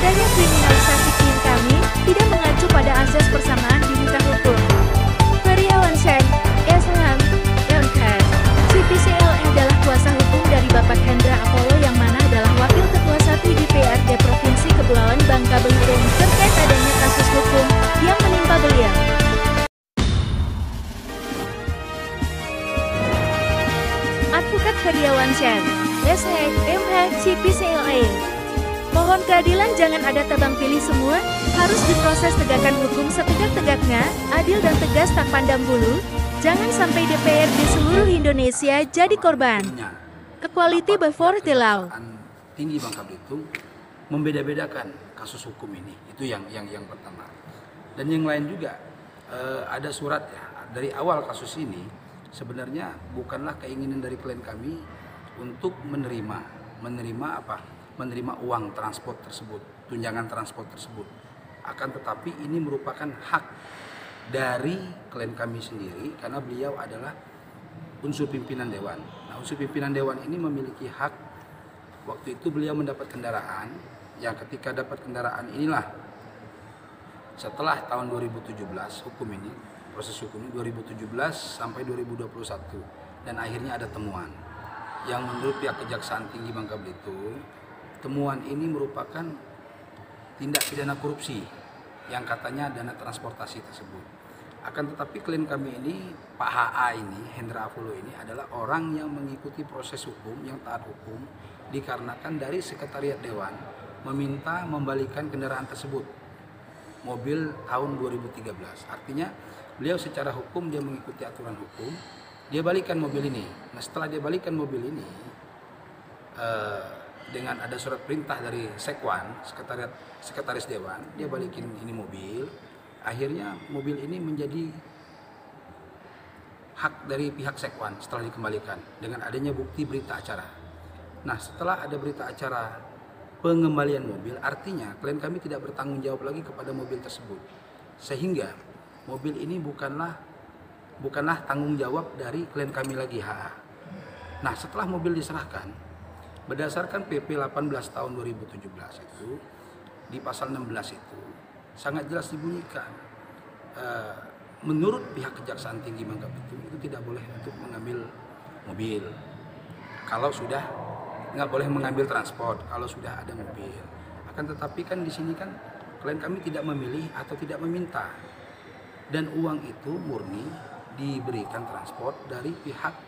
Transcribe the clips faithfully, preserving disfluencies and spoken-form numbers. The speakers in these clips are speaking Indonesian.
Adanya kriminalisasi klien kami tidak mengacu pada azas persamaan di muka hukum. Feriawan Syekh, S M, M K, C P C L E adalah kuasa hukum dari Bapak Hendra Apollo yang mana adalah Wakil Ketua satu D P R D Provinsi Kepulauan Bangka Belitung terkait adanya kasus hukum yang menimpa beliau. Advokat Feriawan Syekh, S M, M H, C P C L E. Mohon keadilan, jangan ada tebang pilih semua, harus diproses tegakkan hukum setegak-tegaknya, adil dan tegas tak pandang bulu, jangan sampai D P R di seluruh Indonesia jadi korban. Equality before the law. Tinggi Bangka Belitung membeda-bedakan kasus hukum ini, itu yang yang yang pertama. Dan yang lain juga eh, ada surat ya dari awal kasus ini sebenarnya bukanlah keinginan dari klien kami untuk menerima menerima apa? menerima uang transport tersebut, tunjangan transport tersebut. Akan tetapi ini merupakan hak dari klien kami sendiri karena beliau adalah unsur pimpinan dewan. Nah, unsur pimpinan dewan ini memiliki hak. Waktu itu beliau mendapat kendaraan, yang ketika dapat kendaraan inilah setelah tahun dua ribu tujuh belas hukum ini, proses hukum ini dua ribu tujuh belas sampai dua ribu dua puluh satu, dan akhirnya ada temuan yang menurut pihak Kejaksaan Tinggi Bangka Belitung, temuan ini merupakan tindak pidana korupsi yang katanya dana transportasi tersebut. Akan tetapi klien kami ini, Pak H A ini, Hendra Apollo ini adalah orang yang mengikuti proses hukum, yang taat hukum, dikarenakan dari Sekretariat Dewan meminta membalikan kendaraan tersebut, mobil tahun dua ribu tiga belas. Artinya beliau secara hukum dia mengikuti aturan hukum, dia balikan mobil ini. Nah, setelah dia balikan mobil ini, eh, dengan ada surat perintah dari Sekwan, Sekretariat Sekretaris Dewan, dia balikin ini mobil. Akhirnya mobil ini menjadi hak dari pihak Sekwan setelah dikembalikan dengan adanya bukti berita acara. Nah, setelah ada berita acara pengembalian mobil, artinya klien kami tidak bertanggung jawab lagi kepada mobil tersebut. Sehingga mobil ini bukanlah bukanlah tanggung jawab dari klien kami lagi H A. Nah, setelah mobil diserahkan, berdasarkan P P delapan belas tahun dua ribu tujuh belas itu, di pasal enam belas itu sangat jelas dibunyikan, uh, menurut pihak Kejaksaan Tinggi Bangka Belitung itu tidak boleh untuk mengambil mobil kalau sudah, nggak boleh mengambil transport kalau sudah ada mobil. Akan tetapi kan di sini kan klien kami tidak memilih atau tidak meminta, dan uang itu murni diberikan transport dari pihak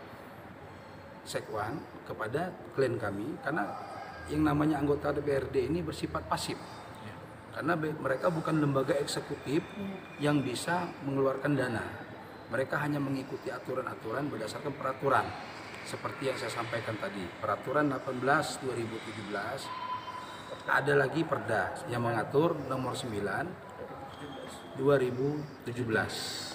Sekwan kepada klien kami, karena yang namanya anggota D P R D ini bersifat pasif, karena mereka bukan lembaga eksekutif yang bisa mengeluarkan dana. Mereka hanya mengikuti aturan-aturan berdasarkan peraturan seperti yang saya sampaikan tadi, peraturan delapan belas dua ribu tujuh belas, ada lagi Perda yang mengatur nomor sembilan dua ribu tujuh belas,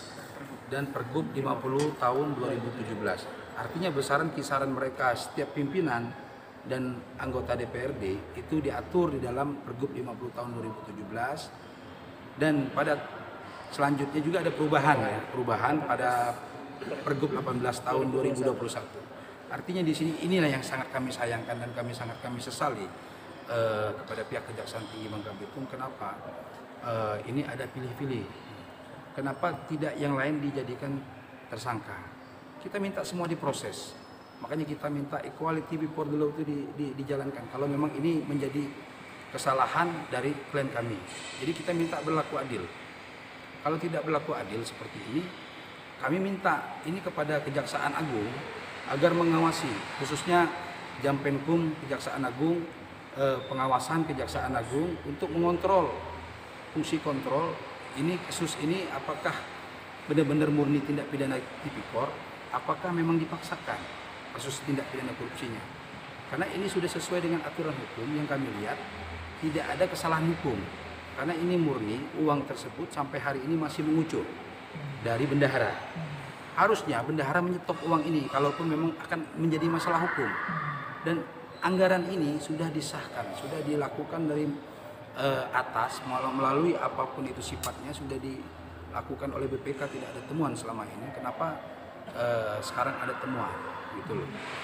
dan Pergub lima puluh tahun dua ribu tujuh belas. Artinya besaran kisaran mereka setiap pimpinan dan anggota D P R D itu diatur di dalam Pergub lima puluh tahun dua ribu tujuh belas, dan pada selanjutnya juga ada perubahan ya, perubahan pada Pergub delapan belas tahun dua ribu dua puluh satu. Artinya di sini inilah yang sangat kami sayangkan dan kami sangat kami sesali eh, kepada pihak Kejaksaan Tinggi Bangka Belitung. Kenapa eh, ini ada pilih-pilih? Kenapa tidak yang lain dijadikan tersangka? Kita minta semua diproses, makanya kita minta equality before the law itu di, di, dijalankan. Kalau memang ini menjadi kesalahan dari klien kami, jadi kita minta berlaku adil. Kalau tidak berlaku adil seperti ini, kami minta ini kepada Kejaksaan Agung agar mengawasi, khususnya Jampenkum Kejaksaan Agung, eh, pengawasan Kejaksaan Agung untuk mengontrol, fungsi kontrol ini kasus ini apakah benar-benar murni tindak pidana tipikor, apakah memang dipaksakan kasus tindak pidana korupsinya. Karena ini sudah sesuai dengan aturan hukum yang kami lihat, tidak ada kesalahan hukum. Karena ini murni uang tersebut sampai hari ini masih mengucur dari bendahara. Harusnya bendahara menyetop uang ini kalaupun memang akan menjadi masalah hukum. Dan anggaran ini sudah disahkan, sudah dilakukan dari uh, atas melalui apapun itu sifatnya, sudah dilakukan oleh B P K, tidak ada temuan selama ini. Kenapa Uh, sekarang ada temuan gitu loh.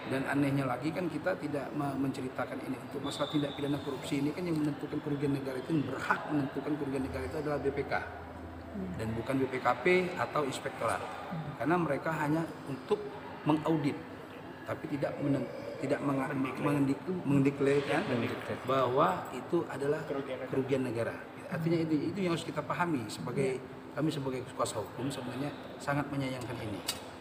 Dan anehnya lagi kan kita tidak menceritakan ini. Untuk masalah tindak pidana korupsi ini kan yang menentukan kerugian negara itu, yang berhak menentukan kerugian negara itu adalah B P K dan bukan B P K P atau inspektorat, karena mereka hanya untuk mengaudit tapi tidak menen, tidak mendeklarasikan bahwa itu adalah kerugian negara. Artinya itu itu yang harus kita pahami sebagai kami sebagai kuasa hukum sebenarnya sangat menyayangkan ini.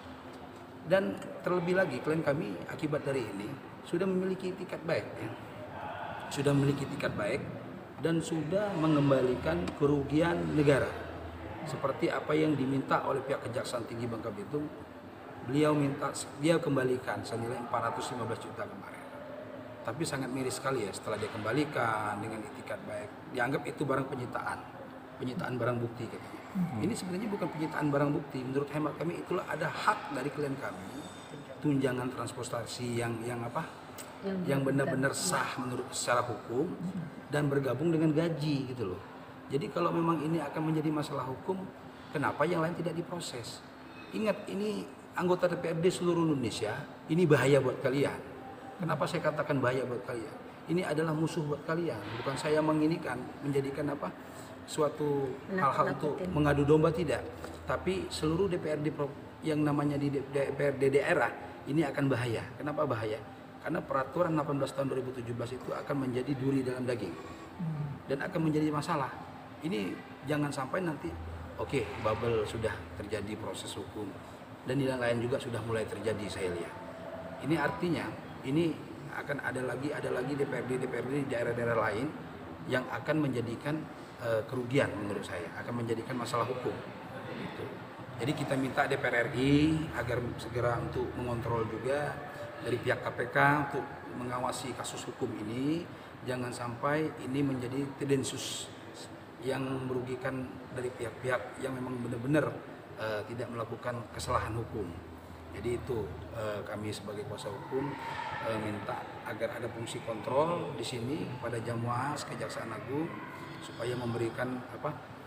Dan terlebih lagi klien kami akibat dari ini sudah memiliki itikat baik, ya. sudah memiliki itikat baik dan sudah mengembalikan kerugian negara seperti apa yang diminta oleh pihak Kejaksaan Tinggi Bangka Belitung. Beliau minta dia kembalikan senilai empat ratus lima belas juta kemarin. Tapi sangat miris sekali ya setelah dia kembalikan dengan itikat baik, dianggap itu barang penyitaan, penyitaan barang bukti katanya. Hmm. Ini sebenarnya bukan penyitaan barang bukti. Menurut hemat kami itulah ada hak dari klien kami, tunjangan transportasi yang yang apa? Yang, yang benar-benar sah menurut secara hukum dan bergabung dengan gaji gitu loh. Jadi kalau memang ini akan menjadi masalah hukum, kenapa yang lain tidak diproses? Ingat, ini anggota D P R D seluruh Indonesia, ini bahaya buat kalian. Kenapa saya katakan bahaya buat kalian? Ini adalah musuh buat kalian. Bukan saya menginikan, menjadikan apa? Suatu hal-hal untuk mengadu domba, tidak, tapi seluruh D P R D yang namanya di D P R D daerah ini akan bahaya. Kenapa bahaya? Karena peraturan delapan belas tahun dua ribu tujuh belas itu akan menjadi duri dalam daging dan akan menjadi masalah. Ini jangan sampai nanti oke okay, bubble sudah terjadi proses hukum dan di lain juga sudah mulai terjadi saya lihat. Ini artinya ini akan ada lagi ada lagi D P R D D P R D di daerah-daerah lain yang akan menjadikan kerugian menurut saya, akan menjadikan masalah hukum gitu. Jadi kita minta D P R R I agar segera untuk mengontrol juga dari pihak K P K untuk mengawasi kasus hukum ini, jangan sampai ini menjadi tendensius yang merugikan dari pihak-pihak yang memang benar-benar uh, tidak melakukan kesalahan hukum. Jadi itu uh, kami sebagai kuasa hukum uh, minta agar ada fungsi kontrol di sini kepada Jamwas Kejaksaan Agung supaya memberikan apa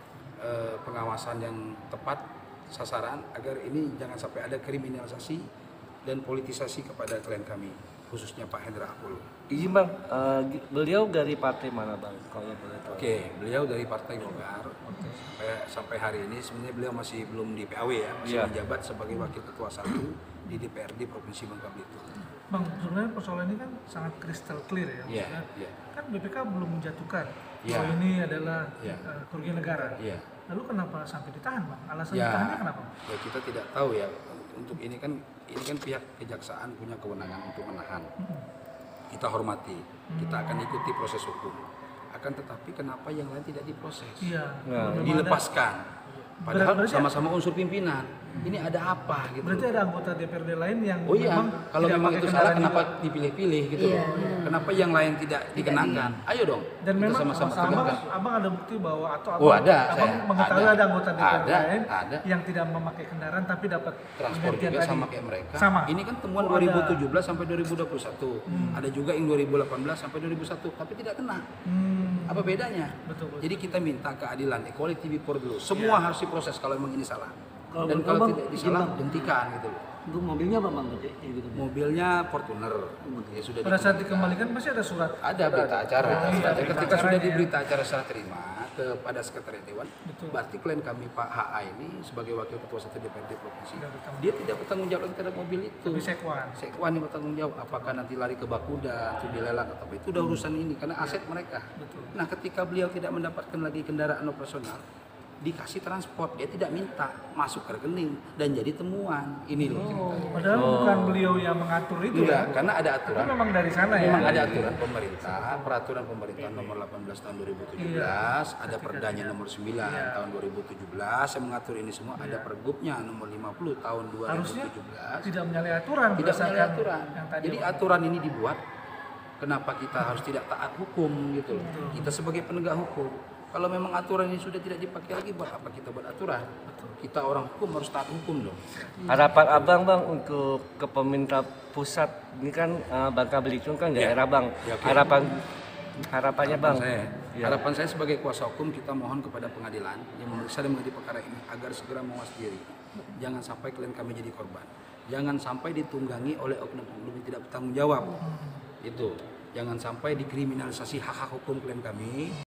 e, pengawasan yang tepat sasaran agar ini jangan sampai ada kriminalisasi dan politisasi kepada klien kami, khususnya Pak Hendra Apollo. Izin Bang, uh, beliau dari partai mana Bang? Kalau boleh tahu. Oke, beliau dari Partai Golkar. Okay. Sampai, sampai hari ini sebenarnya beliau masih belum di P A W ya, masih yeah. menjabat sebagai Wakil Ketua satu di D P R D Provinsi Bangka Belitung. Bang, sebenarnya persoalan ini kan sangat crystal clear ya, yeah, maksudnya yeah. kan B P K belum menjatuhkan yeah. bahwa ini adalah yeah. uh, kerugian negara. Yeah. Lalu kenapa sampai ditahan Bang? Alasan yeah. ditahannya kenapa? Ya kita tidak tahu ya. Untuk ini kan ini kan pihak kejaksaan punya kewenangan untuk menahan. Hmm. Kita hormati, hmm. kita akan ikuti proses hukum. Akan tetapi kenapa yang lain tidak diproses? Iya. Nah, dilepaskan. Padahal sama-sama unsur pimpinan. Ini ada apa gitu. Berarti ada anggota D P R D lain yang oh iya, memang kalau memang itu salah kenapa juga dipilih-pilih gitu iya, loh. iya. Kenapa yang lain tidak dikenakan? Ayo dong. Dan kita memang sama-sama abang, tegakkan. abang ada bukti bahwa atau oh, abang, ada, abang saya. mengetahui ada, ada anggota D P R D ada, lain ada. yang tidak memakai kendaraan tapi dapat transport juga tadi. sama kayak mereka. Sama. Ini kan temuan oh, dua ribu tujuh belas sampai dua ribu dua puluh satu. Hmm. Ada juga yang dua ribu delapan belas sampai dua ribu satu tapi tidak kena. Hmm. Apa bedanya? Betul, betul. Jadi kita minta keadilan, equality before the law. Semua yeah. harus diproses kalau memang ini salah. Kalau dan kalau bang, tidak disalah, hentikan gitu loh. Untuk mobilnya apa bang? Gitu. Mobilnya Fortuner. Ya, sudah pada saat dikembalikan pasti ada surat. Ada berita acara. Oh, iya, ketika berita sudah ya. diberita acara serah terima kepada sekretariat dewan, betul. Berarti klien kami Pak H A ini sebagai wakil ketua satu D P R D provinsi, dia tidak bertanggung jawab lagi terhadap mobil itu. Tapi sekwan. Sekwan yang bertanggung jawab. Apakah nanti lari ke Bakuda, atau dilelang atau apa itu udah urusan ini karena aset mereka. Betul. Nah, ketika beliau tidak mendapatkan lagi kendaraan operasional, dikasih transport, dia tidak minta masuk ke rekening dan jadi temuan ini loh. Oh, padahal oh. bukan beliau yang mengatur itu ya, ya? Karena ada aturan. Tapi memang dari sana ya. Memang ada aturan pemerintah, peraturan pemerintah nomor delapan belas tahun dua ribu tujuh belas, iya. ada perdanya nomor sembilan iya. tahun dua ribu tujuh belas yang mengatur ini semua, iya. ada pergubnya nomor lima puluh tahun dua ribu tujuh belas. Harusnya tidak menyalahi aturan. Tidak menyalahi aturan. Jadi apa? aturan ini dibuat, kenapa kita harus tidak taat hukum gitu? Betul. Kita sebagai penegak hukum. Kalau memang aturan ini sudah tidak dipakai lagi, buat apa kita buat aturan? Kita orang hukum harus taat hukum dong. Harapan abang bang untuk ke pemerintah pusat ini kan uh, Bangka Belitung kan daerah ya. Bang. Ya, okay. Harapan harapannya harapan bang. Saya, ya. Harapan saya sebagai kuasa hukum kita mohon kepada pengadilan yang memeriksa dan mengadili perkara ini agar segera mawas diri. Jangan sampai klien kami jadi korban. jangan sampai ditunggangi oleh oknum-oknum yang tidak bertanggung jawab. Itu, jangan sampai dikriminalisasi hak-hak hukum klien kami.